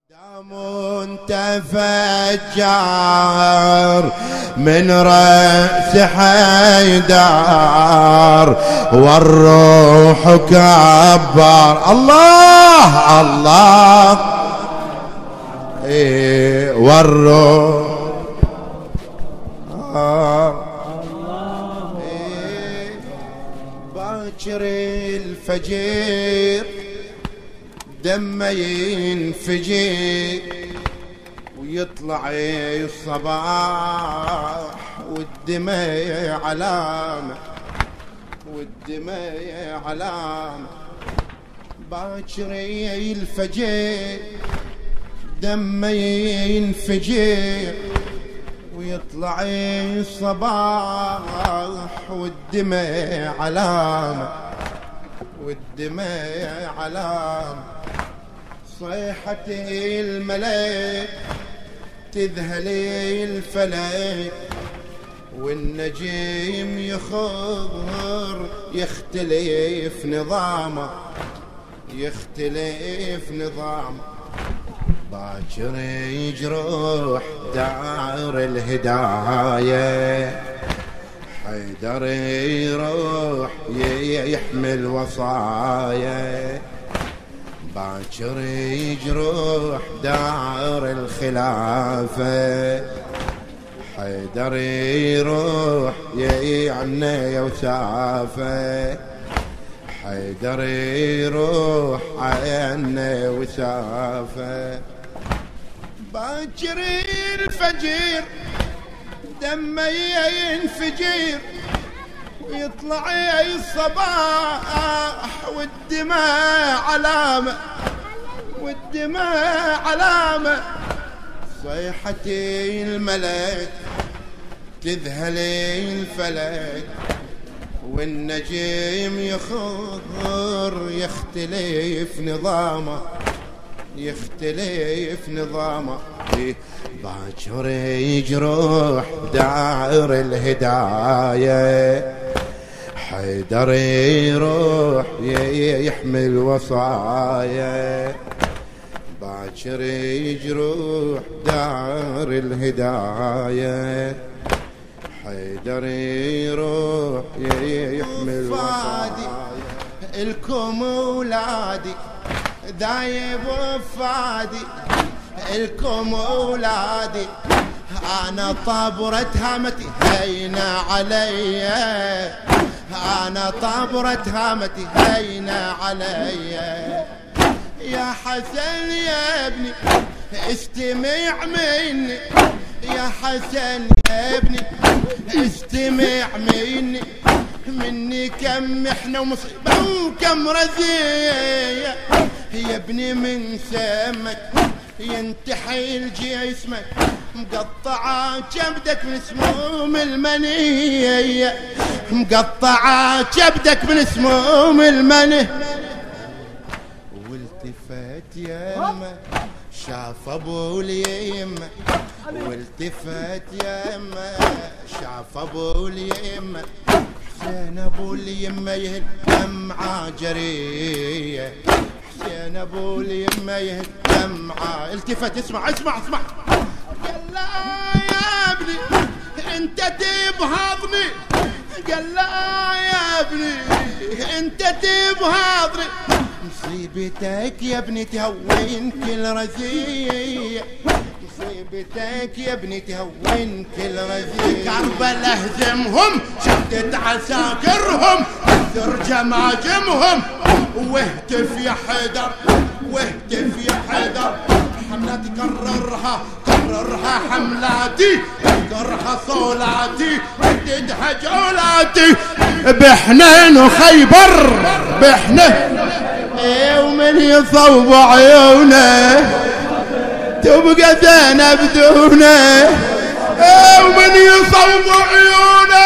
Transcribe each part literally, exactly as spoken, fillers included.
دام تفجر من رأس حيدر والروح كبر. الله الله إيه والروح إيه باكر الفجر دمه ينفجر ويطلع الصباح والدماء علامة والدماء علامة. باكر الفجر دمه ينفجر ويطلع الصباح والدماء علامة والدماء علامة. صيحة الملاك تذهل الفلك والنجيم يخضر يختلف نظامه يختلف نظامه. باكر يجرح دار الهداية حيدر يروح يحمل وصايا. باكر يجرح دار الخلافة حيدر يروح يعنى وسافة حيدر يروح عنى وسافة. باكر الفجر دمه ينفجر ويطلع الصباح والدماء علامة والدماء علامة. صيحة الملك تذهل الفلك والنجيم يخضر يختلف نظامه يختلف نظامه. باكر يجرح دار الهداية حيدر يروح يحمل وصايا. باكر يجرح دار الهداية حيدر يروح يحمل وصايا. الكم ولادي دايب وفادي الكم اولادي انا طابرة هامتي هينا علي انا طابرة هامتي هينا علي. يا حسن يا ابني استمع مني يا حسن يا ابني استمع مني مني كم محنة ومصيبة وكم رزية. يا ابني من سمك ينتحي الجسمك مقطعة كبدك من سموم المنية مقطعة كبدك من سموم المنية. والتفت يمه شاف ابو اليمه والتفت يمه شاف ابو اليمه حسين ابو اليمه يهل دمعة جريه حسين ابو اليمه يهل دمعة. التفت اسمع اسمع اسمع قال لا يا ابني انت تبهضني قال لا يا ابني انت تبهضني مصيبتك يا ابني تهون كل رزية مصيبتك يا ابني تهون كل رزية. كربلاء هزمهم شدت عساكرهم كثر جماجمهم واهتف يا حيدر واهتف يا حيدر. حملاتي كررها كررها حملاتي كررها صولاتي رددها جولاتي بحنين وخيبر بحنين ومن يصوب عيونه تبقى زينب دونه ومن يصوب عيونه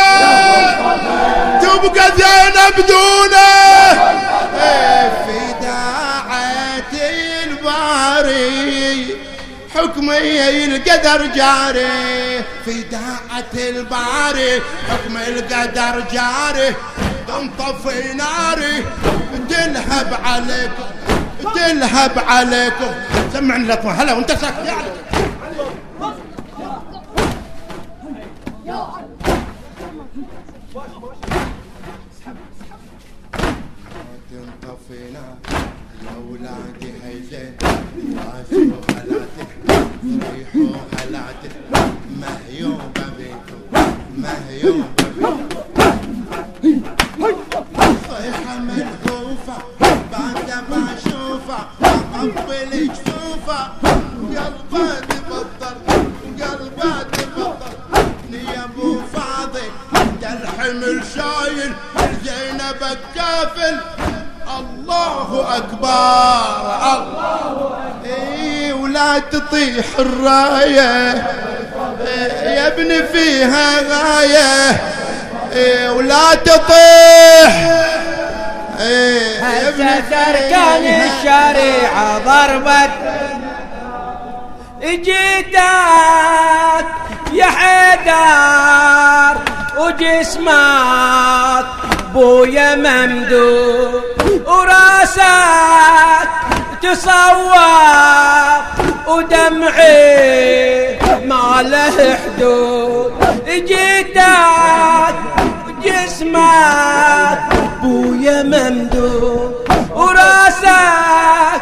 تبقى زينب دونه. في داعة الباري حكمي القدر جاري في داعة الباري حكم القدر جاري تنطفي ناري تنهب عليكم تلهب عليكم. سمعني الاطفال. هلا وانت ساكت يا علي. تنطفينا يا ولادي هيزين واسوا هلاتك ريحوا هلاتك مهيوبة بيكم مهيوبة بيكم صيحة ملهوفة بعد ما اشوفها اقبل جفوفها قلبها تبطل قلبها تبطل يا ابو فاضل الحمل شايل زينب الكافل. الله اكبر الله اي ولا تطيح الرايه يا ابني فيها غايه اي ولا تطيح هزت اركان الشريعه ضربت اجيتك يا حيدر وجسمك بويا ممدود وراسك تصور ودمعي ما له حدود. جيتك جسمك بويا ممدود وراسك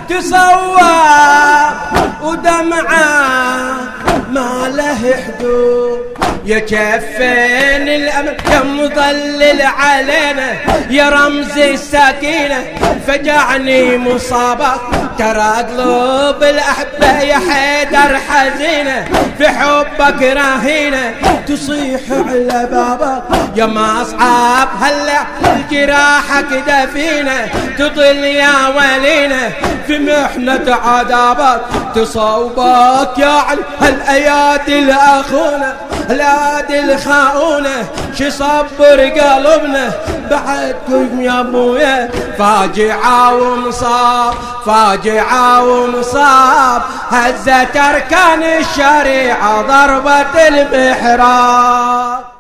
تصور ودمعك ما له حدود. يا كفين الأمل يا مضلل علينا يا رمز السكينة فجعني مصابك ترى قلوب الأحبة يا حيدر حزينة في حبك رهينة تصيح على بابك يا ما أصعب هلا الجراحك دفينة تطل يا ولينا في محنة عذابك تصوبك يا علي هالأيادي الأخونة الأيادي الخاونة شي صبر قلبنا بعدكم يا ابويا فاجعة ومصاب فاجعة ومصاب هزت أركان الشريعة ضربة المحراب.